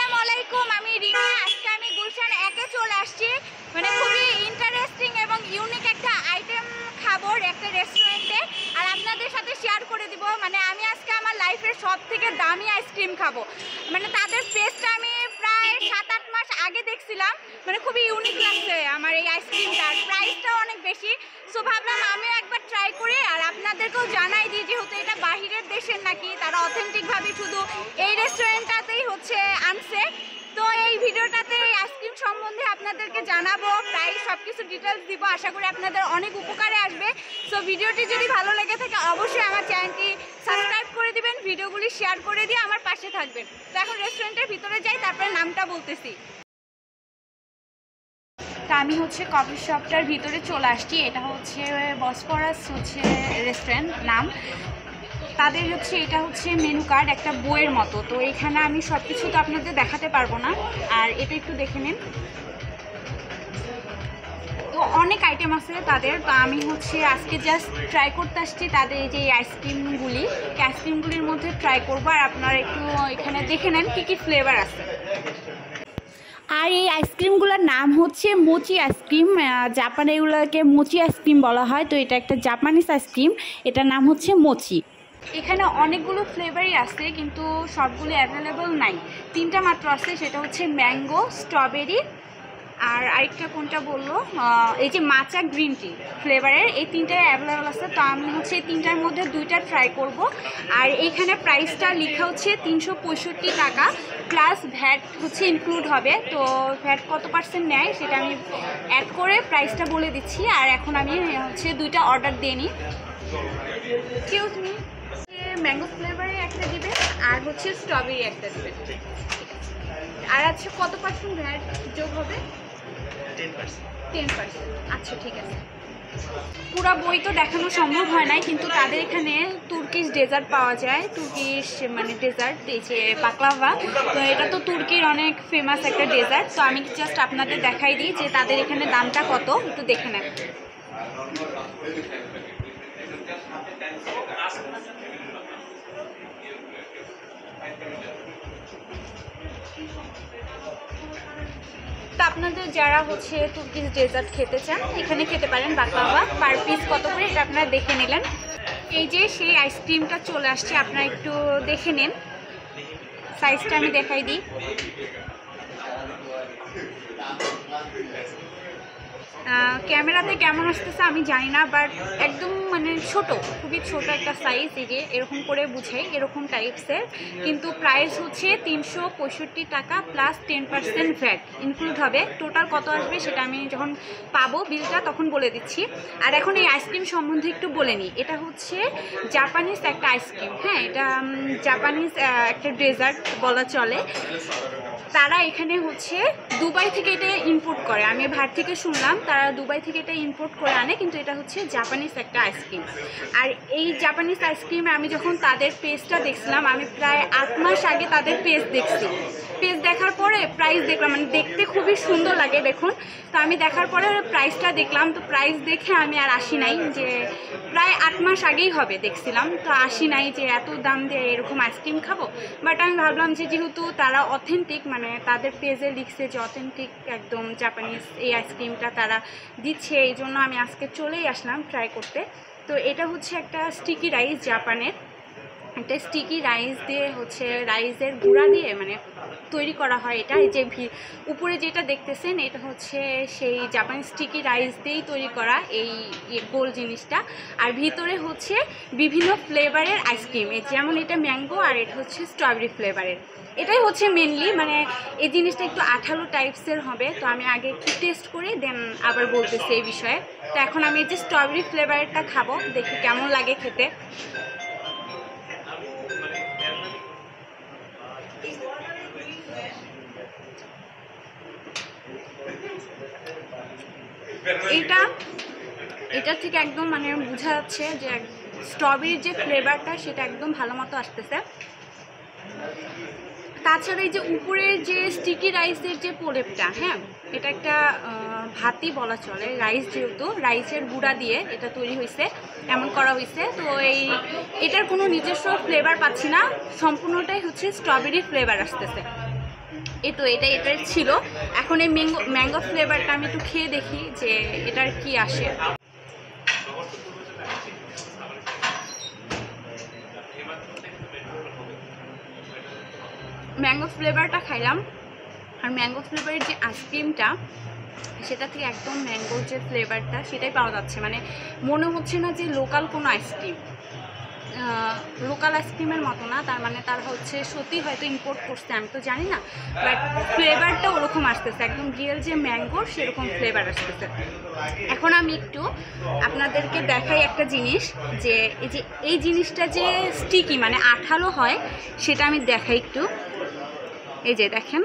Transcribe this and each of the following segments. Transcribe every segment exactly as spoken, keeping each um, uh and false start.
আসসালামু আলাইকুম, আমি রিমা। আজকে আমি গুলশান একে চলে আসছি, মানে খুবই ইন্টারেস্টিং এবং ইউনিক একটা আইটেম খাবো একটা রেস্টুরেন্টে, আর আপনাদের সাথে শেয়ার করে দিব। মানে আমি আজকে আমার লাইফের সব থেকে দামি আইসক্রিম খাবো। মানে তাদের পেস্টটা আমি প্রায় সাত আট মাস আগে দেখছিলাম, মানে খুবই ইউনিক লাগছে আমার এই আইসক্রিমটা, আর প্রাইসটাও অনেক বেশি। সো ভাবলাম আমিও একবার ট্রাই করি, আর আপনাদেরকেও জানাই দিই যেহেতু এটা বাহিরের দেশের নাকি, তারা অথেন্টিকভাবে শুধু এই রেস্টুরেন্টটাতেই হচ্ছে আনছে। তো এই ভিডিওটাতে এই আইসক্রিম সম্বন্ধে আপনাদেরকে জানাবো, প্রায় সব কিছু ডিটেলস দিব। আশা করি আপনাদের অনেক উপকারে আসবে। সো ভিডিওটি যদি ভালো লেগে থাকে অবশ্যই আমার চ্যানেলটি সাবস্ক্রাইব করে দিবেন, ভিডিওগুলি শেয়ার করে দিয়ে আমার পাশে থাকবেন। তো এখন রেস্টুরেন্টের ভিতরে যাই, তারপরে নামটা বলতেছি। তা আমি হচ্ছে কফি শপটার ভিতরে চলে আসছি। এটা হচ্ছে বসফরাস হচ্ছে রেস্টুরেন্ট নাম তাদের। হচ্ছে এটা হচ্ছে মেনু কার্ড একটা বইয়ের মতো। তো এখানে আমি সব কিছু তো আপনাদের দেখাতে পারবো না, আর এটা একটু দেখে নিন। তো অনেক আইটেম আছে তাদের। তো আমি হচ্ছে আজকে জাস্ট ট্রাই করতে আসছি তাদের এই যে আইসক্রিমগুলি আইসক্রিমগুলির মধ্যে ট্রাই করবো, আর আপনারা একটু এখানে দেখে নেন কী কী ফ্লেভার আছে। আর এই আইসক্রিমগুলোর নাম হচ্ছে মোচি আইসক্রিম। জাপানে এগুলোকে মোচি আইসক্রিম বলা হয়। তো এটা একটা জাপানিজ আইসক্রিম, এটার নাম হচ্ছে মোচি। এখানে অনেকগুলো ফ্লেভারই আছে, কিন্তু সবগুলো অ্যাভেলেবল নাই। তিনটা মাত্র আছে, সেটা হচ্ছে ম্যাঙ্গো, স্ট্রবেরি, আর আরেকটা কোনটা বললো এই যে মাচা গ্রিন টি ফ্লেভারের। এই তিনটাই অ্যাভেলেবল আছে। তো আমি হচ্ছে এই তিনটার মধ্যে দুইটা ট্রাই করব। আর এইখানে প্রাইসটা লেখা হচ্ছে তিনশো পঁয়ষট্টি টাকা প্লাস ভ্যাট হচ্ছে ইনক্লুড হবে। তো ভ্যাট কত পার্সেন্ট নেয় সেটা আমি অ্যাড করে প্রাইসটা বলে দিচ্ছি। আর এখন আমি হচ্ছে দুইটা অর্ডার দিয়ে নিই। এক্সকিউজ মি, ম্যাঙ্গো ফ্লেভারে একটা দিবেন, আর হচ্ছে স্ট্রবেরি একটা দিবেন। আর আচ্ছা কত পার্সেন্ট ভ্যাট যোগ হবে? Ten percent. আচ্ছা ঠিক আছে। পুরো বই তো দেখানো সম্ভব হয় নাই, কিন্তু তাদের এখানে তুর্কিশ ডেজার্ট পাওয়া যায়। তুর্কিশ মানে ডেজার্ট, এই যে বাকলাভা। তো এটা তো তুর্কির অনেক ফেমাস একটা ডেজার্ট। তো আমি জাস্ট আপনাদের দেখাই দিই যে তাদের এখানে দামটা কত, একটু দেখে নেন। তো আপনাদের যারা হচ্ছে তুর্কিশ ডেজার্ট খেতে চান এখানে খেতে পারেন। বাকলাভা পার পিস কত করে এটা আপনারা দেখে নিলেন। এই যে সেই আইসক্রিমটা চলে আসছে, আপনারা একটু দেখে নিন। সাইজটা আমি দেখাই দিই। ক্যামেরাতে কেমন আসতেছে আমি জানি না, বাট একদম মানে ছোট, খুবই ছোট একটা সাইজ। এই যে এরকম করে বুঝাই, এরকম টাইপসের। কিন্তু প্রাইস হচ্ছে তিনশো পঁয়ষট্টি টাকা plus ten percent VAT include হবে। টোটাল কত আসবে সেটা আমি যখন পাবো বিলটা তখন বলে দিচ্ছি। আর এখন এই আইসক্রিম সম্বন্ধে একটু বলে নিই। এটা হচ্ছে জাপানিজ একটা আইসক্রিম। হ্যাঁ, এটা জাপানিজ একটা ডেজার্ট বলা চলে। তারা এখানে হচ্ছে দুবাই থেকে এটা ইম্পোর্ট করে। আমি ভার থেকে শুনলাম তারা দুবাই থেকে এটা ইম্পোর্ট করে আনে, কিন্তু এটা হচ্ছে জাপানিজ একটা আইসক্রিম। আর এই জাপানিজ আইসক্রিমে আমি যখন তাদের পেজটা দেখছিলাম, আমি প্রায় আট মাস আগে তাদের পেজ দেখছি। পেজ দেখার পরে প্রাইস দেখলাম, মানে দেখতে খুবই সুন্দর লাগে দেখুন। তো আমি দেখার পরে প্রাইসটা দেখলাম। তো প্রাইস দেখে আমি আর আসি নাই, যে প্রায় আট মাস আগেই হবে দেখছিলাম। তো আসি নাই যে এত দাম দিয়ে এরকম আইসক্রিম খাবো। বাট আমি ভাবলাম যে যেহেতু তারা অথেন্টিক, মানে তাদের পেজে লিখছে যে অথেন্টিক একদম জাপানিজ এই আইসক্রিমটা তারা দিচ্ছে, এই জন্য আমি আজকে চলেই আসলাম ট্রাই করতে। তো এটা হচ্ছে একটা স্টিকি রাইস, জাপানের একটা স্টিকি রাইস দিয়ে হচ্ছে রাইসের গুঁড়া দিয়ে মানে তৈরি করা হয় এটা। এই যে উপরে যেটা দেখতেছেন এটা হচ্ছে সেই জাপানি স্টিকি রাইস দিয়েই তৈরি করা এই গোল জিনিসটা। আর ভিতরে হচ্ছে বিভিন্ন ফ্লেভারের আইসক্রিম, যেমন এটা ম্যাঙ্গো আর এটা হচ্ছে স্ট্রবেরি ফ্লেভারের। এটাই হচ্ছে মেনলি, মানে এই জিনিসটা একটু আঠালো টাইপসের হবে। তো আমি আগে একটু টেস্ট করি দেন আবার বলতেছি এই বিষয়ে। তো এখন আমি এই যে স্ট্রবেরি ফ্লেভারটা খাবো, দেখি কেমন লাগে খেতে। এটা এটা ঠিক একদম মানে বোঝা যাচ্ছে যে স্ট্রবেরির যে ফ্লেভারটা সেটা একদম ভালো মতো আসতেছে। তাছাড়া এই যে উপরের যে স্টিকি রাইসের যে প্রলেপটা, হ্যাঁ এটা একটা ভাতই বলা চলে। রাইস যেহেতু রাইসের গুঁড়া দিয়ে এটা তৈরি হয়েছে, এমন করা হয়েছে। তো এই এটার কোনো নিজস্ব ফ্লেভার পাচ্ছি না, সম্পূর্ণটাই হচ্ছে স্ট্রবেরি ফ্লেভার আসতেছে। এই তো এটা এটার ছিল। এখন এই ম্যাঙ্গো ম্যাঙ্গো ফ্লেভারটা আমি একটু খেয়ে দেখি যে এটার কি আসে। ম্যাঙ্গো ফ্লেভারটা খাইলাম, আর ম্যাঙ্গো ফ্লেভারের যে আইসক্রিমটা সেটা থেকে একদম ম্যাঙ্গোর যে ফ্লেভারটা সেটাই পাওয়া যাচ্ছে, মানে মনে হচ্ছে না যে লোকাল কোনো আইসক্রিম, লোকাল আইসক্রিমের মতো না। তার মানে তার হচ্ছে সত্যি হয়তো ইম্পোর্ট করছে, আমি তো জানি না, বাট ফ্লেভারটা ওরকম আসতেছে, একদম রিয়েল যে ম্যাঙ্গোর সেরকম ফ্লেভার আসতেছে। এখন আমি একটু আপনাদেরকে দেখাই একটা জিনিস, যে এই যে এই জিনিসটা যে স্টিকি মানে আঠালো হয় সেটা আমি দেখাই একটু। এই যে দেখেন,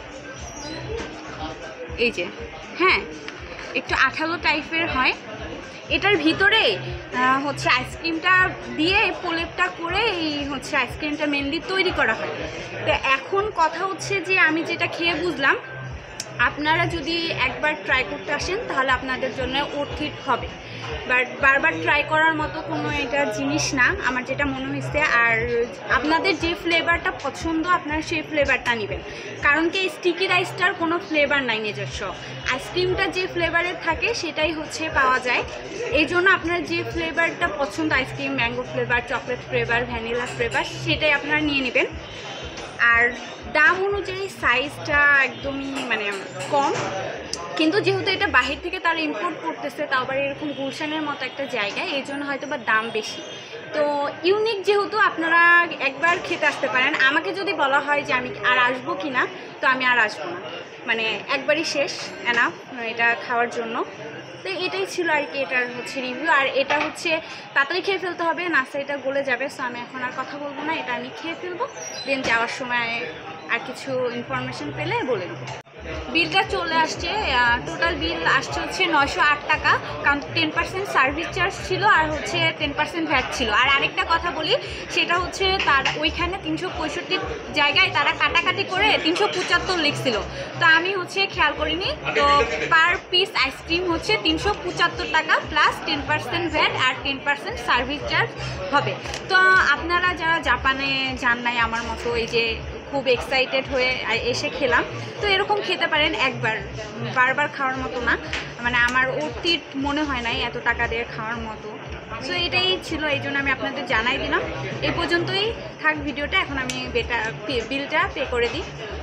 এই যে হ্যাঁ একটু আঠালো টাইপের হয়। এটার ভিতরে হচ্ছে আইসক্রিমটা দিয়ে প্রলেপটা করে এই হচ্ছে আইসক্রিমটা মেনলি তৈরি করা হয়। তো এখন কথা হচ্ছে যে আমি যেটা খেয়ে বুঝলাম, আপনারা যদি একবার ট্রাই করতে আসেন তাহলে আপনাদের জন্য ওর্থ ইট হবে, বাট বারবার ট্রাই করার মতো কোনো এটা জিনিস না আমার যেটা মনে হয়েছে। আর আপনাদের যে ফ্লেভারটা পছন্দ আপনারা সেই ফ্লেভারটা নেবেন, কারণ কি এই স্টিকি রাইসটার কোনো ফ্লেভার নাই নিজস্ব, আইসক্রিমটা যে ফ্লেভারের থাকে সেটাই হচ্ছে পাওয়া যায়। এই জন্য আপনার যে ফ্লেভারটা পছন্দ, ice cream mango flavour, chocolate flavour, vanilla flavour, সেটাই আপনারা নিয়ে নেবেন। আর দাম অনুযায়ী সাইজটা একদমই মানে কম, কিন্তু যেহেতু এটা বাহির থেকে তারা ইম্পোর্ট করতেছে, তাও আবার এরকম গুলশানের মতো একটা জায়গায়, এই জন্য হয়তো বা দাম বেশি। তো ইউনিক যেহেতু আপনারা একবার খেতে আসতে পারেন। আমাকে যদি বলা হয় যে আমি আর আসবো কি না, তো আমি আর আসবো না, মানে একবারই শেষ এনাফ এটা খাওয়ার জন্য। তো এটাই ছিল আর কি এটার হচ্ছে রিভিউ। আর এটা হচ্ছে তাড়াতাড়ি খেয়ে ফেলতে হবে, নাস্তা এটা গলে যাবে, সো আমি এখন আর কথা বলবো না, এটা আমি খেয়ে ফেলবো, দেন যাওয়ার সময় আর কিছু ইনফরমেশন পেলে বলে দেবো। বিলটা চলে আসছে, টোটাল বিল আসছে হচ্ছে নয়শো আট টাকা, কারণ টেন পার্সেন্ট সার্ভিস চার্জ ছিল আর হচ্ছে টেন পার্সেন্ট ভ্যাট ছিল। আর আরেকটা কথা বলি, সেটা হচ্ছে তার ওইখানে তিনশো পঁয়ষট্টি জায়গায় তারা কাটাকাটি করে তিনশো পঁচাত্তর লিখছিল, তো আমি হচ্ছে খেয়াল করিনি। তো পার পিস আইসক্রিম হচ্ছে তিনশো পঁচাত্তর টাকা প্লাস টেন পার্সেন্ট ভ্যাট আর টেন পার্সেন্ট সার্ভিস চার্জ হবে। তো আপনারা যারা জাপানে যান নাই আমার মতো, এই যে খুব এক্সাইটেড হয়ে এসে খেলাম, তো এরকম খেতে পারেন একবার, বারবার খাওয়ার মতো না, মানে আমার অতীত মনে হয় নাই এত টাকা দিয়ে খাওয়ার মতো। সো এটাই ছিল, এই জন্য আমি আপনাদের জানাই দিলাম। এই পর্যন্তই থাক ভিডিওটা, এখন আমি বেটা বিলটা পে করে দিই।